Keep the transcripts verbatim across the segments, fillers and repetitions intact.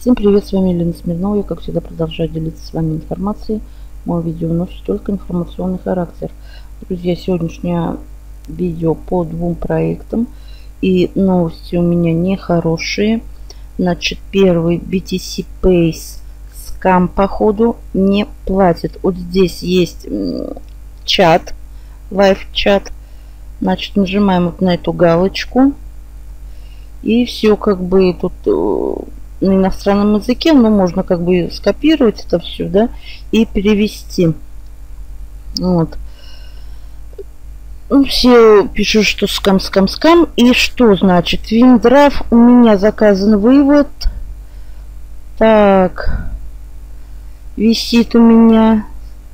Всем привет, с вами Елена Смирнова. Я, как всегда, продолжаю делиться с вами информацией. Мое видео носит только информационный характер. Друзья, сегодняшнее видео по двум проектам. И новости у меня нехорошие. Значит, первый би ти си Pace скам, походу, не платит. Вот здесь есть чат, лайв-чат. Значит, нажимаем вот на эту галочку. И все как бы тут на иностранном языке, но можно как бы скопировать это все, да, и перевести. Вот. Ну, все пишут, что скам, скам, скам. И что значит? Виндраф, у меня заказан вывод. Так. Висит у меня.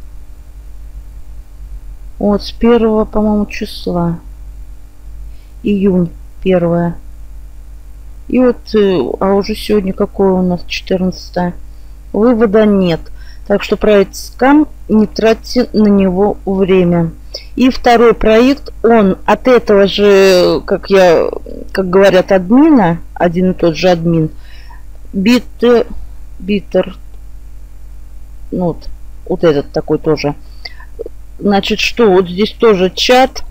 Вот, с первого, по-моему, числа. Июнь первое. И вот, а уже сегодня какое у нас? четырнадцатое. Вывода нет. Так что проект скам, не тратьте на него время. И второй проект, он от этого же, как я, как говорят, админа, один и тот же админ, бит, битер, ну вот, вот этот такой тоже. Значит, что вот здесь тоже чат.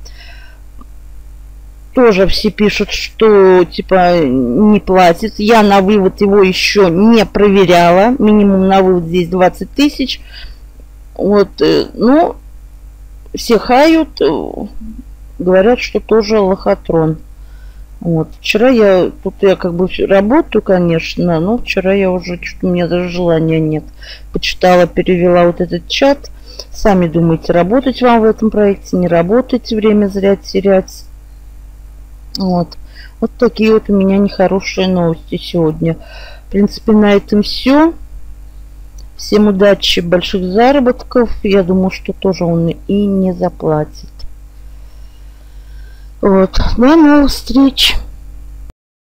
Тоже все пишут, что типа не платит. Я на вывод его еще не проверяла. Минимум на вывод здесь двадцать тысяч. Вот, ну, все хают, говорят, что тоже лохотрон. Вот, вчера я, тут я как бы работаю, конечно, но вчера я уже, что-то у меня даже желания нет. Почитала, перевела вот этот чат. Сами думаете, работать вам в этом проекте, не работать, время зря терять. Вот. Вот такие вот у меня нехорошие новости сегодня. В принципе, на этом все. Всем удачи, больших заработков. Я думаю, что тоже он и не заплатит. Вот. До новых встреч.